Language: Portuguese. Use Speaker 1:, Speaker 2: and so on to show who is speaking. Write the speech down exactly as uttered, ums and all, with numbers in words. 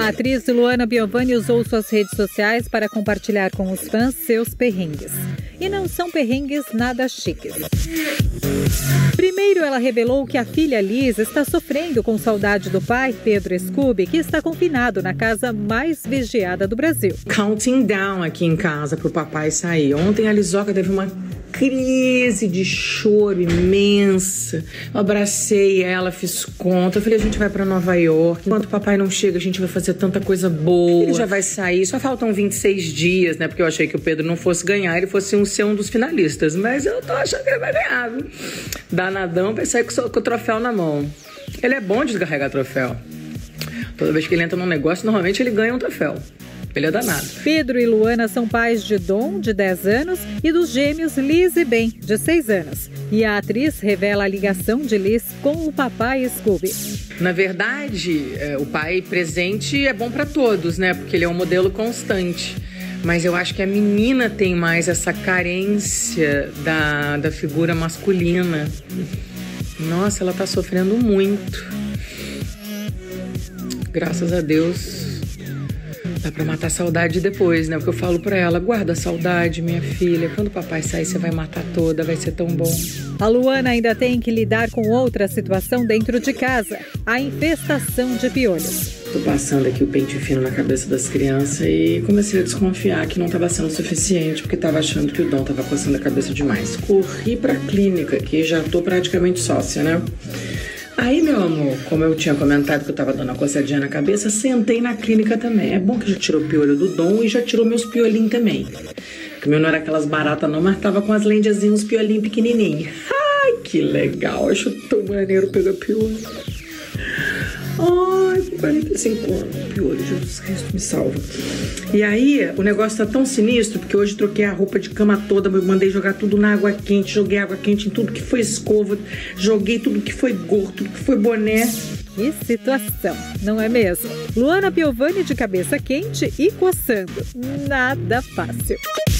Speaker 1: A atriz Luana Piovani usou suas redes sociais para compartilhar com os fãs seus perrengues. E não são perrengues nada chiques. Primeiro, ela revelou que a filha Liz está sofrendo com saudade do pai, Pedro Scooby, que está confinado na casa mais vigiada do Brasil.
Speaker 2: Counting down aqui em casa pro papai sair. Ontem a Lizoca teve uma crise de choro imensa. Eu abracei ela, fiz conta. Eu falei, a gente vai pra Nova York. Enquanto o papai não chega, a gente vai fazer tanta coisa boa. Ele já vai sair. Só faltam vinte e seis dias, né? Porque eu achei que o Pedro não fosse ganhar, ele fosse um, ser um dos finalistas. Mas eu tô achando que ele vai ganhar, viu? Danadão, vai sair com, com o troféu na mão. Ele é bom de descarregar troféu. Toda vez que ele entra num negócio, normalmente ele ganha um troféu. Ele é danado.
Speaker 1: Pedro e Luana são pais de Dom, de dez anos, e dos gêmeos Liz e Ben, de seis anos. E a atriz revela a ligação de Liz com o papai Scooby.
Speaker 2: Na verdade, é, o pai presente é bom para todos, né? Porque ele é um modelo constante. Mas eu acho que a menina tem mais essa carência da, da figura masculina. Nossa, ela tá sofrendo muito. Graças a Deus, dá pra matar a saudade depois, né? Porque eu falo pra ela, guarda a saudade, minha filha. Quando o papai sair, você vai matar toda, vai ser tão bom.
Speaker 1: A Luana ainda tem que lidar com outra situação dentro de casa, a infestação de piolhos.
Speaker 2: Tô passando aqui o pente fino na cabeça das crianças e comecei a desconfiar que não tava sendo suficiente, porque tava achando que o Dom tava coçando a cabeça demais. Corri pra clínica, que já tô praticamente sócia, né? Aí, meu amor, como eu tinha comentado que eu tava dando uma coçadinha na cabeça, sentei na clínica também. É bom que já tirou o piolho do Dom e já tirou meus piolinhos também. Porque o meu não era aquelas baratas não, mas tava com as lendiazinhas, uns piolinhos pequenininhos. Ai, que legal, acho tão maneiro pegar piolho. Ai, com quarenta e cinco anos, piolho, Jesus Cristo me salva. E aí, o negócio tá tão sinistro, porque hoje troquei a roupa de cama toda, eu mandei jogar tudo na água quente, joguei água quente em tudo que foi escova, joguei tudo que foi gorro, tudo que foi boné.
Speaker 1: Que situação, não é mesmo? Luana Piovani de cabeça quente e coçando. Nada fácil.